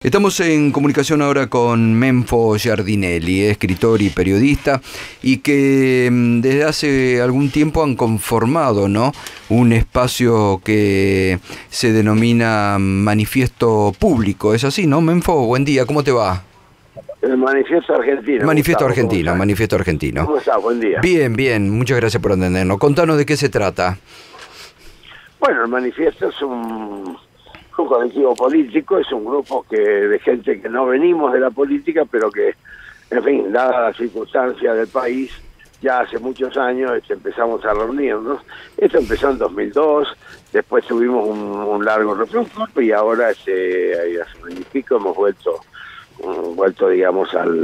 Estamos en comunicación ahora con Menfo Giardinelli, escritor y periodista, y que desde hace algún tiempo han conformado, ¿no?, un espacio que se denomina Manifiesto Público. ¿Es así, no, Menfo? Buen día, ¿cómo te va? El Manifiesto Argentino. Manifiesto Gustavo, Argentino, Manifiesto Argentino. ¿Cómo estás? Buen día. Bien, bien, muchas gracias por atendernos. Contanos de qué se trata. Bueno, el Manifiesto es un colectivo político, es un grupo de gente que no venimos de la política, pero que, en fin, dadas las circunstancias del país, ya hace muchos años empezamos a reunirnos. Esto empezó en 2002, después tuvimos un largo reflujo y ahora hace un año y pico hemos vuelto digamos, a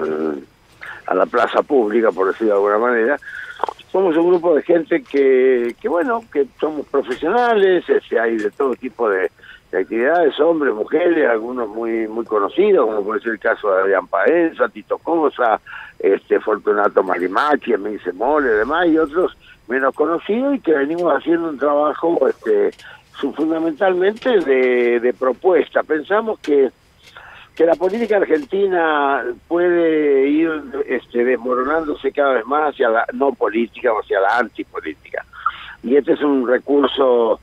la plaza pública, por decirlo de alguna manera. Somos un grupo de gente que somos profesionales, hay de todo tipo de actividades, hombres, mujeres, algunos muy conocidos, como puede ser el caso de Adrián Paenza, Tito Cosa, Fortunato Marimacchi, Emilce Mole, demás, y otros menos conocidos, y que venimos haciendo un trabajo fundamentalmente de propuesta. Pensamos que la política argentina puede ir desmoronándose cada vez más hacia la no política o hacia la antipolítica. Y este es un recurso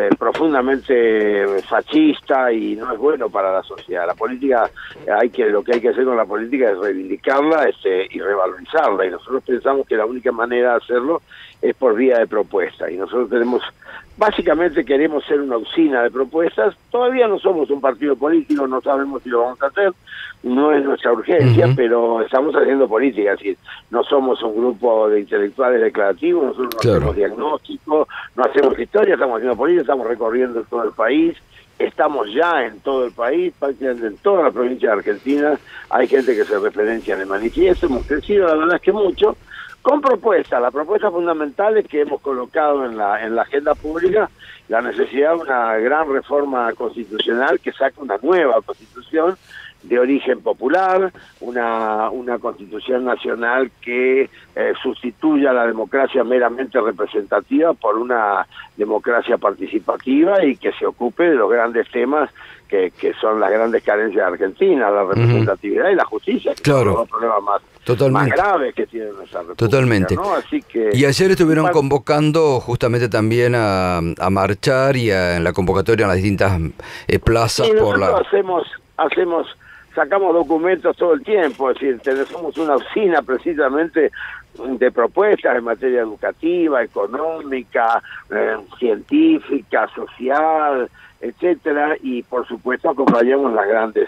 profundamente fascista y no es bueno para la sociedad. La política, lo que hay que hacer con la política es reivindicarla y revalorizarla. Y nosotros pensamos que la única manera de hacerlo es por vía de propuesta. Y nosotros básicamente queremos ser una usina de propuestas. Todavía no somos un partido político, no sabemos si lo vamos a hacer, no es nuestra urgencia, pero estamos haciendo política, es decir, no somos un grupo de intelectuales declarativos, nosotros no hacemos diagnóstico, no hacemos historia, estamos haciendo política, estamos recorriendo todo el país, estamos ya en todo el país, prácticamente en toda la provincia de Argentina, hay gente que se referencia en el manifiesto, hemos crecido, la verdad es que mucho, con propuestas. La propuesta fundamental es que hemos colocado en la agenda pública la necesidad de una gran reforma constitucional que saque una nueva constitución de origen popular, una constitución nacional que sustituya la democracia meramente representativa por una democracia participativa y que se ocupe de los grandes temas que son las grandes carencias de Argentina, la representatividad y la justicia, que son los dos problemas más graves que tiene nuestra república. Totalmente. ¿No? Así que, y ayer estuvieron convocando justamente también a marchar y en la convocatoria en las distintas plazas. Sí, nosotros sacamos documentos todo el tiempo, es decir, somos una usina precisamente de propuestas en materia educativa, económica, científica, social, etcétera, y por supuesto acompañamos las grandes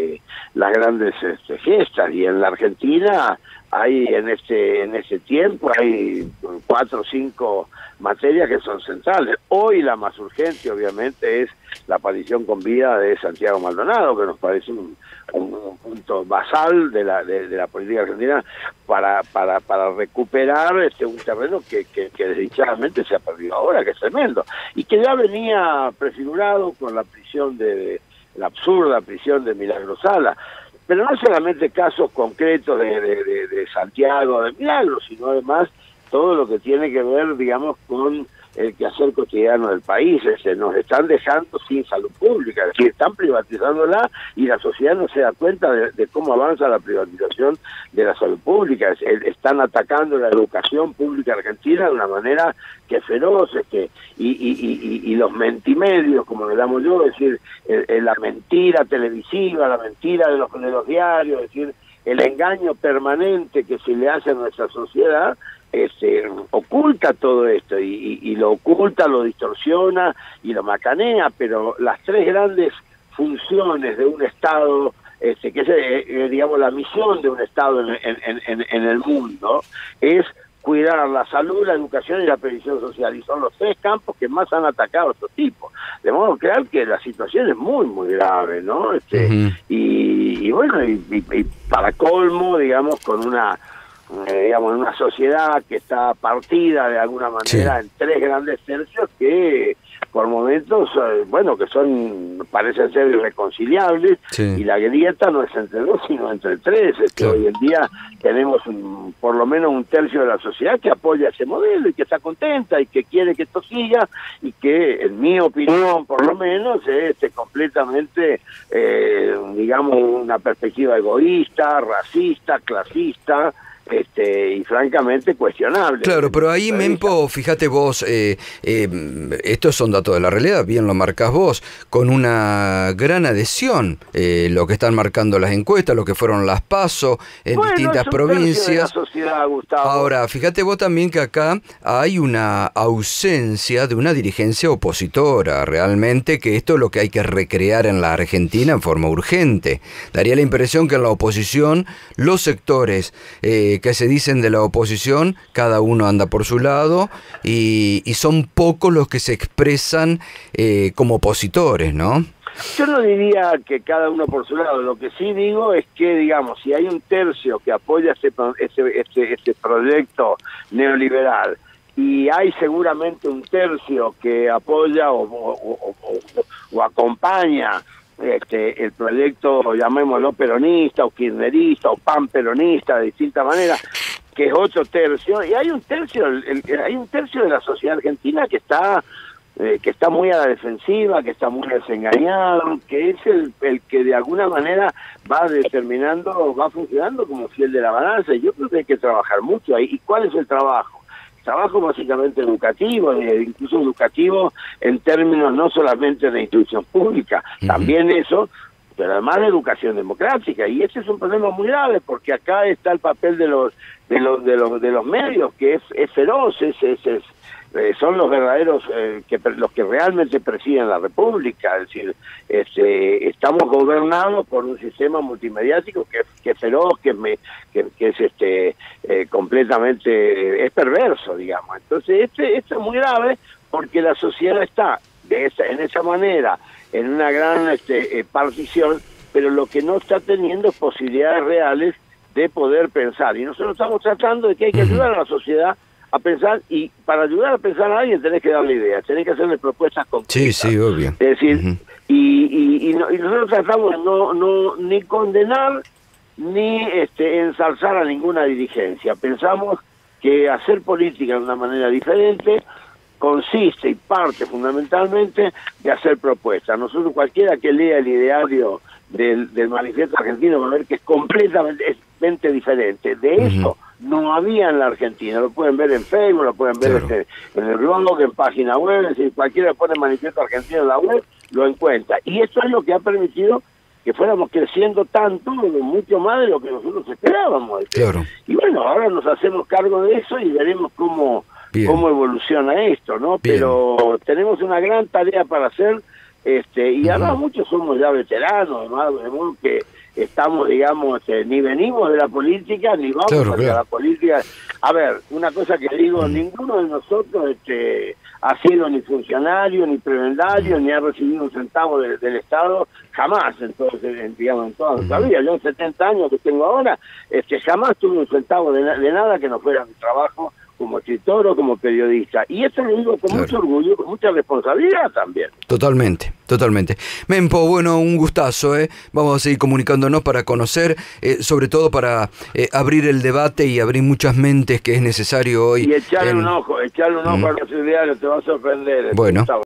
fiestas. Y en la Argentina hay en ese tiempo hay 4 o 5 materias que son centrales. Hoy la más urgente obviamente es la aparición con vida de Santiago Maldonado, que nos parece un punto basal de la política argentina para recuperar un terreno que desdichadamente se ha perdido ahora, que es tremendo, y que ya venía prefigurado con la la absurda prisión de Milagro Sala. Pero no solamente casos concretos de Santiago, de Milagro, sino además todo lo que tiene que ver, digamos, con el quehacer cotidiano del país. Nos están dejando sin salud pública, es decir, están privatizándola y la sociedad no se da cuenta de cómo avanza la privatización de la salud pública. Están atacando la educación pública argentina de una manera que es feroz, y los mentimedios, como le llamo yo, es decir, la mentira televisiva, la mentira de los diarios, es decir, el engaño permanente que se le hace a nuestra sociedad, oculta todo esto y lo oculta, lo distorsiona y lo macanea. Pero las 3 grandes funciones de un Estado, que es digamos la misión de un Estado en el mundo, es cuidar la salud, la educación y la previsión social, y son los 3 campos que más han atacado a estos tipos, de modo que la situación es muy muy grave, ¿no? Y para colmo, digamos, con una sociedad que está partida de alguna manera en 3 grandes tercios que por momentos, bueno, que parecen ser irreconciliables, y la grieta no es entre dos, sino entre tres. Hoy en día tenemos por lo menos un tercio de la sociedad que apoya ese modelo y que está contenta y que quiere que esto siga, y que, en mi opinión, por lo menos, es completamente, digamos, una perspectiva egoísta, racista, clasista, y francamente cuestionable. Claro, pero ahí, Mempo, fíjate vos, estos son datos de la realidad, bien lo marcás vos, con una gran adhesión, lo que están marcando las encuestas, lo que fueron las PASO en distintas provincias. De la sociedad, Gustavo. Ahora, fíjate vos también que acá hay una ausencia de una dirigencia opositora, realmente, que esto es lo que hay que recrear en la Argentina en forma urgente. Daría la impresión que en la oposición, los sectores que se dicen de la oposición, cada uno anda por su lado, y son pocos los que se expresan como opositores, ¿no? Yo no diría que cada uno por su lado. Lo que sí digo es que, digamos, si hay un tercio que apoya este proyecto neoliberal, y hay seguramente un tercio que apoya o acompaña el proyecto, llamémoslo peronista o kirchnerista o panperonista, de distintas maneras, que es otro tercio, y hay un tercio de la sociedad argentina que está muy a la defensiva, que está muy desengañado, que es el que de alguna manera va funcionando como fiel de la balanza. Y yo creo que hay que trabajar mucho ahí. ¿Y cuál es el trabajo? Trabajo básicamente educativo, incluso educativo en términos no solamente de instrucción pública, también eso, pero además de educación democrática. Y ese es un problema muy grave, porque acá está el papel de los medios, que es feroz, son los verdaderos, los que realmente presiden la República. Es decir, estamos gobernados por un sistema multimediático que es feroz, que es completamente, es perverso, digamos. Entonces, esto es muy grave, porque la sociedad está en esa manera, en una gran partición, pero lo que no está teniendo es posibilidades reales de poder pensar. Y nosotros estamos tratando de que hay que ayudar a la sociedad a pensar, y para ayudar a pensar a alguien tenés que darle ideas, tenés que hacerle propuestas concretas. Sí, obvio. Es decir, y nosotros tratamos de no ni condenar ni ensalzar a ninguna dirigencia. Pensamos que hacer política de una manera diferente consiste y parte fundamentalmente de hacer propuestas. Nosotros, cualquiera que lea el ideario del Manifiesto Argentino, va a ver que es completamente diferente. De eso no había en la Argentina. Lo pueden ver en Facebook, lo pueden ver en el blog, en página web. Es decir, cualquiera pone Manifiesto Argentino en la web, lo encuentra. Y esto es lo que ha permitido que fuéramos creciendo tanto, mucho más de lo que nosotros esperábamos. Claro. Y bueno, ahora nos hacemos cargo de eso y veremos cómo evoluciona esto, ¿no? Bien. Pero tenemos una gran tarea para hacer, y además muchos somos ya veteranos, además, de modo que estamos, digamos, ni venimos de la política, ni vamos hacia la política. A ver, una cosa que digo, ninguno de nosotros ha sido ni funcionario, ni prebendario, ni ha recibido un centavo del Estado, jamás, entonces, digamos, en toda nuestra vida. Yo en 70 años que tengo ahora, jamás tuve un centavo de nada que no fuera mi trabajo como escritor o como periodista. Y esto lo digo con mucho orgullo, con mucha responsabilidad también. Totalmente. Mempo, bueno, un gustazo, Vamos a seguir comunicándonos para conocer, sobre todo para abrir el debate y abrir muchas mentes, que es necesario hoy. Y echarle un ojo a los ideales, te va a sorprender. Bueno.